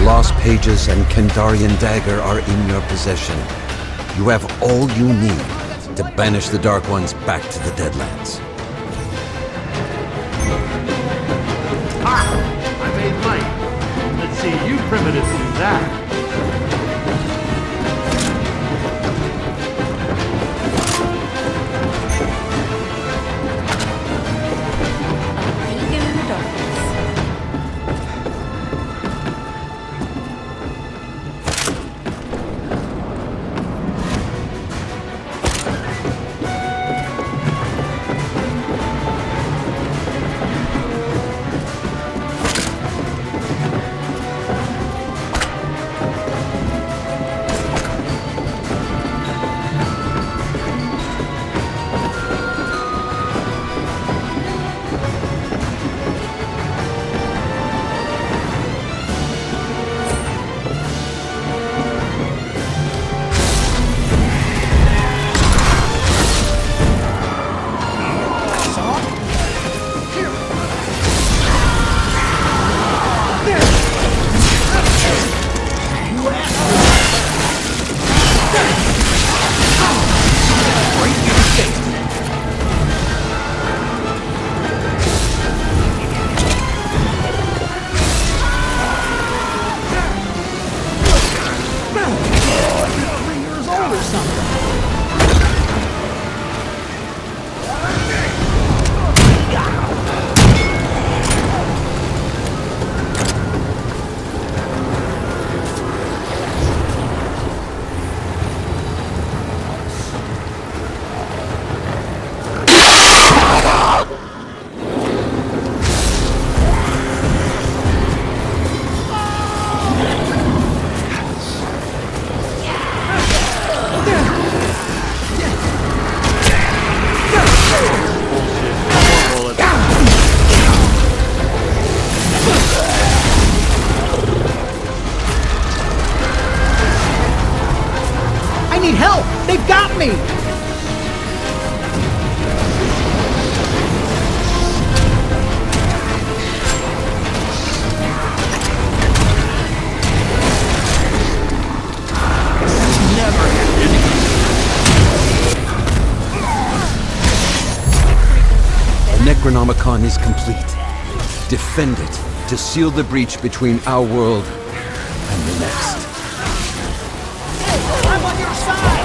lost pages and Kandarian dagger are in your possession. You have all you need to banish the Dark Ones back to the Deadlands. Ha! I made light. Let's see you primitives do that. Necronomicon is complete. Defend it to seal the breach between our world and the next. I'm on your side!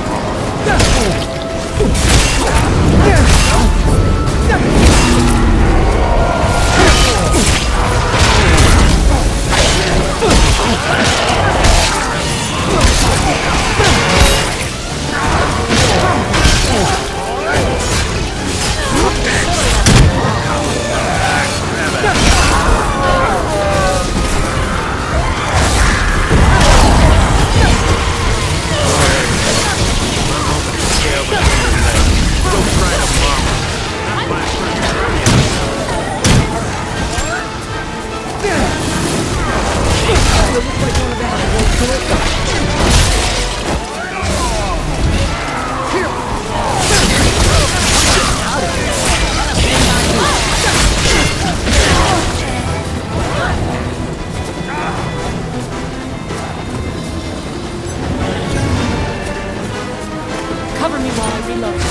Cover me while I reload.